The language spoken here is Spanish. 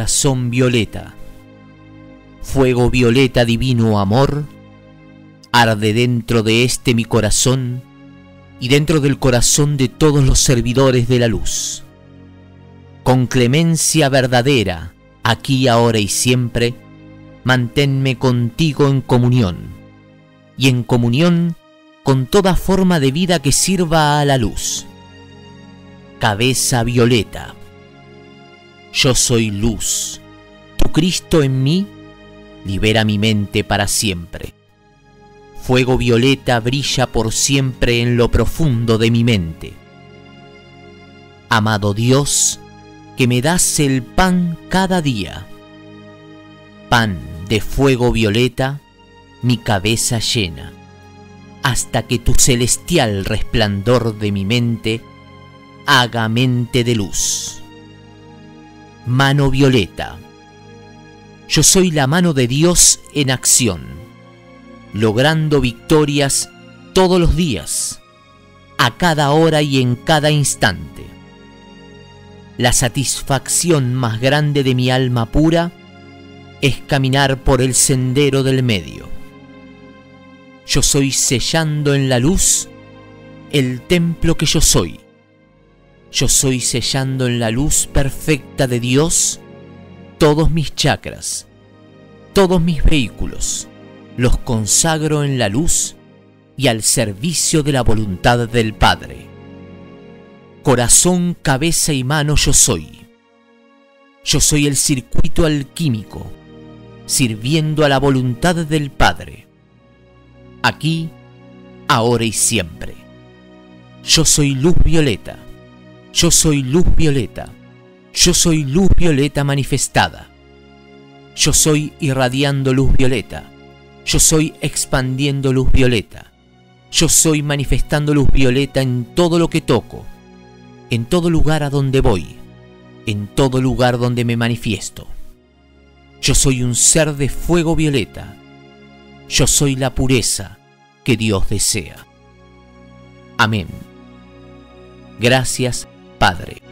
corazón violeta. Fuego violeta, divino amor, arde dentro de este mi corazón y dentro del corazón de todos los servidores de la luz. Con clemencia verdadera, aquí, ahora y siempre, manténme contigo en comunión, y en comunión con toda forma de vida que sirva a la luz. Cabeza violeta. Yo soy luz. Tu Cristo en mí libera mi mente para siempre. Fuego violeta brilla por siempre en lo profundo de mi mente. Amado Dios, que me das el pan cada día. Pan de fuego violeta, mi cabeza llena, hasta que tu celestial resplandor de mi mente haga mente de luz. Mano violeta. Yo soy la mano de Dios en acción, logrando victorias todos los días, a cada hora y en cada instante. La satisfacción más grande de mi alma pura es caminar por el sendero del medio. Yo soy sellando en la luz el templo que yo soy. Yo soy sellando en la luz perfecta de Dios todos mis chakras, todos mis vehículos, los consagro en la luz y al servicio de la voluntad del Padre. Corazón, cabeza y mano yo soy. Yo soy el circuito alquímico, sirviendo a la voluntad del Padre. Aquí, ahora y siempre. Yo soy luz violeta. Yo soy luz violeta. Yo soy luz violeta manifestada. Yo soy irradiando luz violeta. Yo soy expandiendo luz violeta. Yo soy manifestando luz violeta en todo lo que toco, en todo lugar a donde voy, en todo lugar donde me manifiesto. Yo soy un ser de fuego violeta. Yo soy la pureza que Dios desea. Amén. Gracias, Padre.